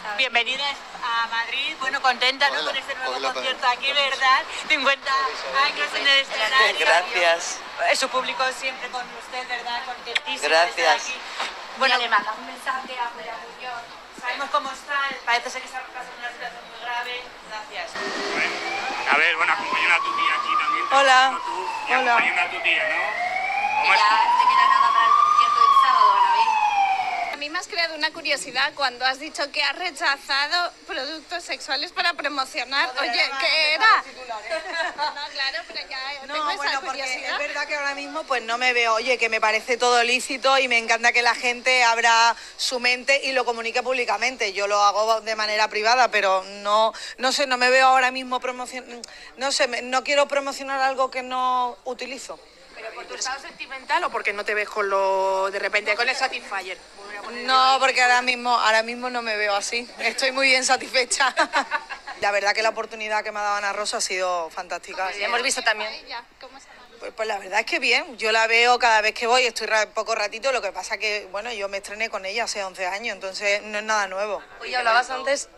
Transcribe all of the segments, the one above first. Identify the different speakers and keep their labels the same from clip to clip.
Speaker 1: Bienvenidas a Madrid, bueno, contenta, ¿no? Con este nuevo concierto aquí, ¿verdad? 50 años en el escenario.
Speaker 2: Gracias.
Speaker 1: Su público siempre con usted, ¿verdad? Contentísimo.
Speaker 2: Gracias.
Speaker 1: Bueno, le manda un mensaje a Julia Muñoz. Sabemos cómo está, parece ser que está pasando una situación muy grave. Gracias.
Speaker 3: A ver, bueno, acompañando a tu tía aquí también.
Speaker 4: Hola.
Speaker 3: Y acompañando a tu tía, ¿no? ¿Cómo
Speaker 5: Ya
Speaker 3: estás?
Speaker 5: te queda nada para el concierto del sábado, Anabel.
Speaker 6: A mí me has creado una curiosidad cuando has dicho que has rechazado productos sexuales para promocionar. Oye, ¿qué era? No, claro, pero ya tengo
Speaker 4: No,
Speaker 6: esa
Speaker 4: bueno, porque
Speaker 6: curiosidad.
Speaker 4: es verdad que ahora mismo pues no me veo, oye, que me parece todo lícito y me encanta que la gente abra su mente y lo comunique públicamente. Yo lo hago de manera privada, pero no sé, no me veo ahora mismo no sé, no quiero promocionar algo que no utilizo.
Speaker 7: ¿Pero por tu estado sentimental o porque no te ves con lo de repente con el Satisfyer?
Speaker 4: No, porque ahora mismo no me veo así. Estoy muy bien satisfecha. La verdad que la oportunidad que me ha dado Ana Rosa ha sido fantástica.
Speaker 6: Sí, hemos visto también. ¿Cómo se llama?
Speaker 4: Pues la verdad es que bien, yo la veo cada vez que voy, estoy poco ratito, lo que pasa que, bueno, yo me estrené con ella hace 11 años, entonces no es nada nuevo.
Speaker 8: Oye, hablabas antes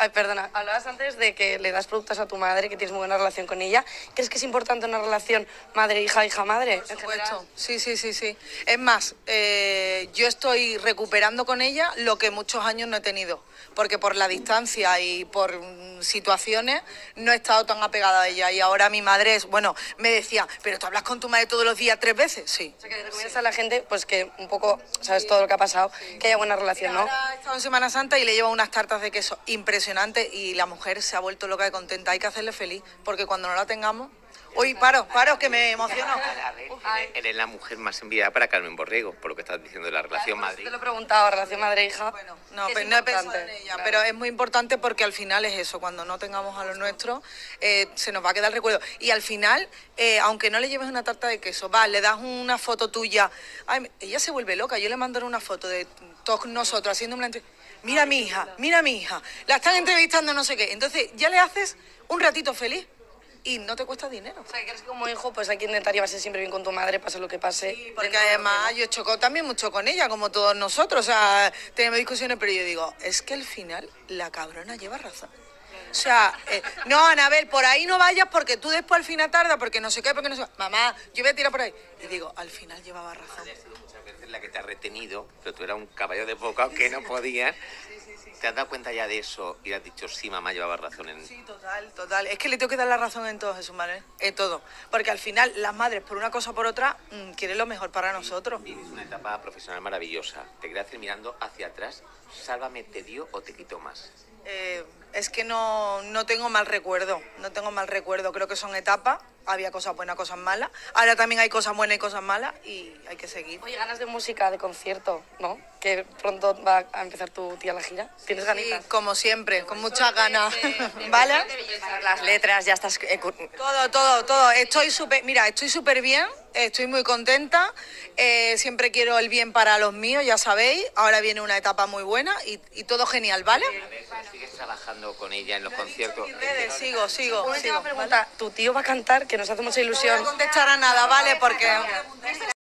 Speaker 8: de que le das productos a tu madre, que tienes muy buena relación con ella. ¿Crees que es importante una relación madre-hija, hija-madre?
Speaker 4: Por supuesto, sí. Es más, yo estoy recuperando con ella lo que muchos años no he tenido, porque por la distancia y por situaciones no he estado tan apegada a ella, y ahora mi madre me decía, pero tú hablas con tu madre todos los días 3 veces, sí.
Speaker 8: O sea, que le recomiendas a la gente, pues que un poco, sabes todo lo que ha pasado, que haya buena relación, ¿no?
Speaker 4: Ahora he estado en Semana Santa y le llevo unas tartas de queso impresionantes y la mujer se ha vuelto loca de contenta. Hay que hacerle feliz, porque cuando no la tengamos... Uy, paro, que me emociono.
Speaker 2: A ver, eres la mujer más enviada para Carmen Borrego, por lo que estás diciendo de la relación Madrid.
Speaker 8: Te lo he preguntado, relación madre-hija.
Speaker 4: Bueno, no he pensado en ella,
Speaker 8: claro.
Speaker 4: pero es muy importante porque al final es eso, cuando no tengamos a los nuestros, se nos va a quedar el recuerdo. Y al final, aunque no le lleves una tarta de queso, le das una foto tuya, ay, ella se vuelve loca. Yo le mando una foto de todos nosotros haciendo una entrevista. Mira a mi hija, la están entrevistando no sé qué. Entonces ya le haces un ratito feliz. Y no te cuesta dinero.
Speaker 8: O sea, que crees que como hijo, pues hay que intentar llevarse siempre bien con tu madre, pase lo que pase.
Speaker 4: Sí, porque además yo choco también mucho con ella, como todos nosotros. O sea, tenemos discusiones, pero yo digo, es que al final la cabrona lleva razón. O sea, no, Anabel, por ahí no vayas porque tú después al final tardas, porque no sé qué, porque no sé qué. Mamá, yo voy a tirar por ahí. Y digo, al final llevaba razón.
Speaker 2: Ha sido muchas veces la que te ha retenido, pero tú eras un caballo de boca que no podías. ¿Te has dado cuenta ya de eso y has dicho, sí, mamá llevaba razón en...?
Speaker 4: Sí, total. Es que le tengo que dar la razón en todo, Jesús Manuel, en todo. Porque al final las madres, por una cosa o por otra, quieren lo mejor para nosotros.
Speaker 2: Tienes una etapa profesional maravillosa. Te quería hacer mirando hacia atrás. ¿Sálvame te dio o te quitó más?
Speaker 4: Es que no tengo mal recuerdo, creo que son etapas, había cosas buenas, cosas malas, ahora también hay cosas buenas y cosas malas y hay que seguir.
Speaker 8: Oye, ganas de música, de concierto, ¿no? Que pronto va a empezar tu tía la gira. ¿Tienes ganitas?
Speaker 4: Sí, como siempre, con muchas ganas, ¿vale?
Speaker 5: Las letras, ya estás...
Speaker 4: Todo. Estoy súper bien, estoy muy contenta, siempre quiero el bien para los míos, ya sabéis, ahora viene una etapa muy buena y todo genial, ¿vale?
Speaker 2: A ver, ¿sigues trabajando con ella en los conciertos?
Speaker 4: Sigo.
Speaker 8: Una última pregunta, tu tío va a cantar, que nos hace mucha
Speaker 4: No voy
Speaker 8: ilusión.
Speaker 4: a contestar a nada, ¿vale? Porque...